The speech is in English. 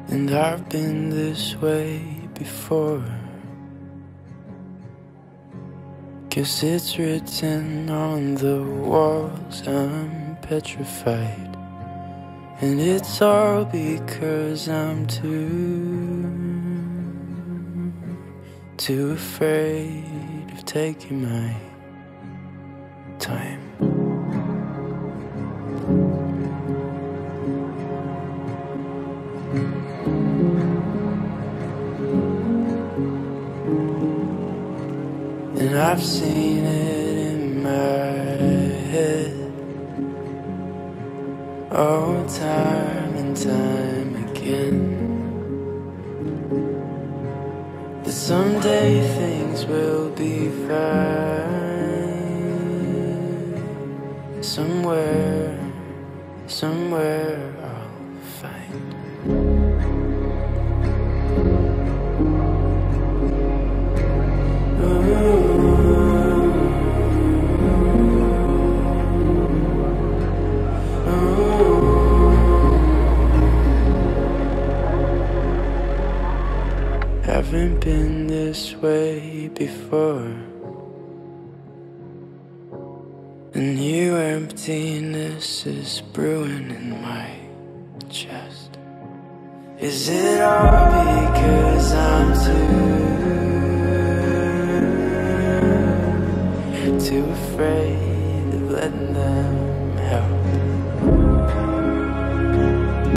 And I've been this way before, 'cause it's written on the walls, I'm petrified. And it's all because I'm too afraid of taking my time. And I've seen it in my head, oh, time and time again, that someday things will be fine. Somewhere I'll find. Haven't been this way before, and new emptiness is brewing in my chest. Is it all because I'm too afraid of letting them help?